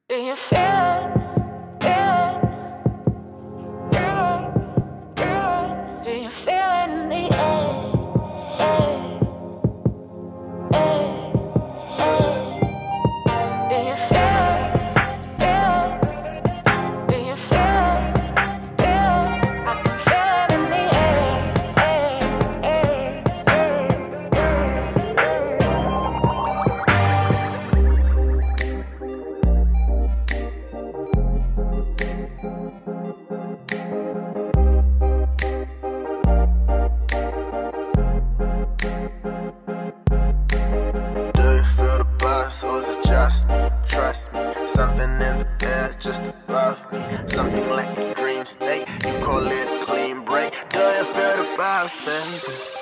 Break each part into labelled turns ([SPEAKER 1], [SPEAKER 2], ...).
[SPEAKER 1] Do you feel it? Do you feel it in the air? Do you feel it? Do you feel it? I can feel it in the
[SPEAKER 2] So is it just me? Trust me, something in the air just above me. Something like a dream state, you call it a clean break. Do you feel the vibes, baby?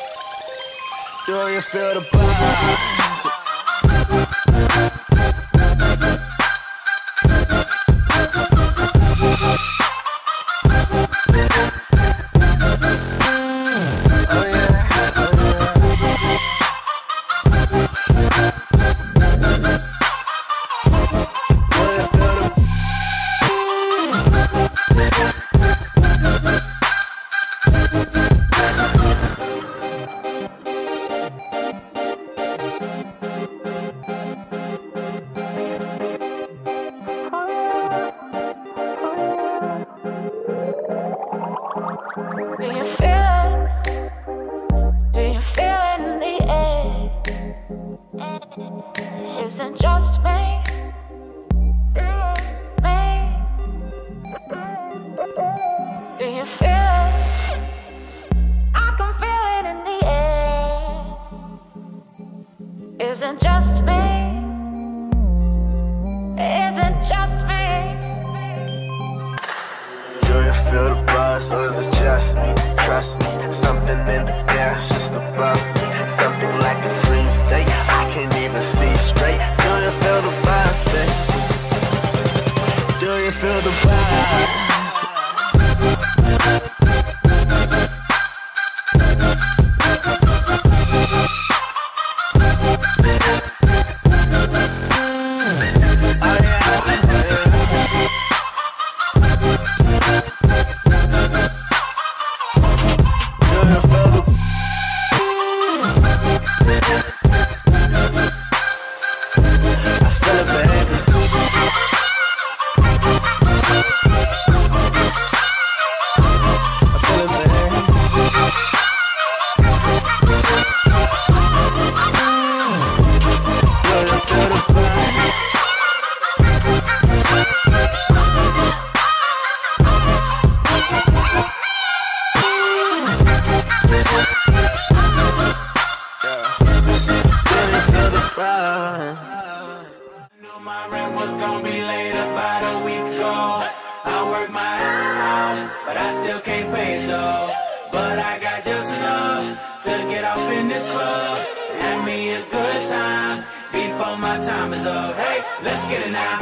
[SPEAKER 2] Do you feel the vibes?
[SPEAKER 1] Do you feel it? Do you feel it in the air? Isn't just me? Do you feel it? I can feel it in the air. Isn't just me? Isn't just me?
[SPEAKER 2] Do you feel the buzz, or is it just me? Trust me, something in the air, it's just above me. Something like a dream state, I can't even see straight. Do you feel the buzz, baby? Do you feel the buzz?
[SPEAKER 3] My rent was gonna be late about a week ago. I worked my ass off, but I still can't pay it though. But I got just enough to get off in this club and have me a good time before my time is up. Hey, let's get it now.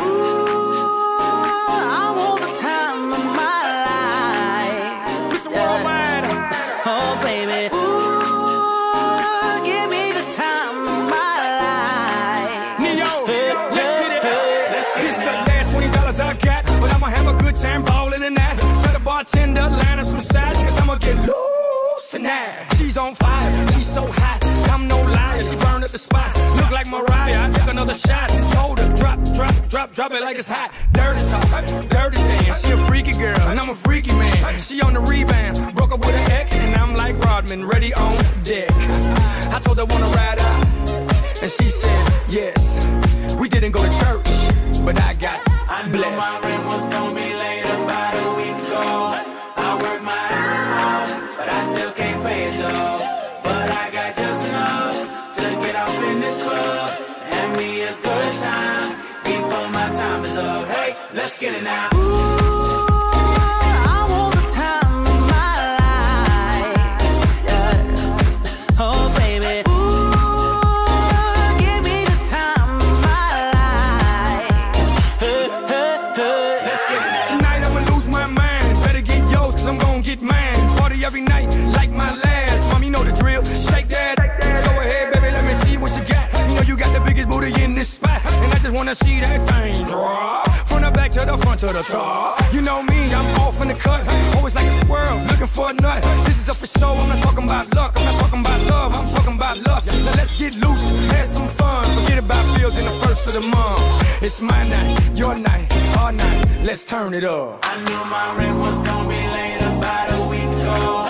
[SPEAKER 4] Ooh, I want the time of my life.
[SPEAKER 3] It's a worldwide.
[SPEAKER 4] Oh, baby. Ooh, give me the time of my life.
[SPEAKER 3] Neo, let's get it. This is the last $20 I got, but I'ma have a good time ballin' in that. Tell the bartender, line up some sides, cause I'ma get loose tonight. She's on fire, she's so hot, I'm no liar, she burned up the spot. Look like Mariah, I took another shot. Hold her, drop it like it's hot. Dirty talk, dirty dance. She a freaky girl, and I'm a freaky man. She on the rebound, broke up with an ex, and I'm like Rodman, ready on deck. I told her wanna ride out, and she said yes. We didn't go to church, but I got blessed. I knew my rent was gonna be late about a week ago. I worked my ass off, but I still can't pay it though. But I got just enough to get off in this club and have me a good time before my time is up. Hey, let's get it now. Every night, like my last. Mom, you know the drill. Shake that. Go ahead, baby, let me see what you got. You know you got the biggest booty in this spot, and I just wanna see that thing drop. From going to the top. You know me, I'm off in the cut, always like a squirrel, looking for a nut. This is up for show, I'm not talking about luck, I'm not talking about love, I'm talking about lust. Now let's get loose, have some fun, forget about bills in the first of the month. It's my night, your night, our night, let's turn it up.
[SPEAKER 4] I knew my rent was gonna be late about a week ago.